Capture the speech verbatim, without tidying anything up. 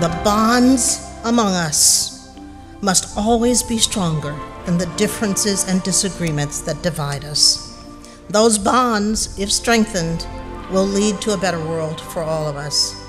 The bonds among us must always be stronger than the differences and disagreements that divide us. Those bonds, if strengthened, will lead to a better world for all of us.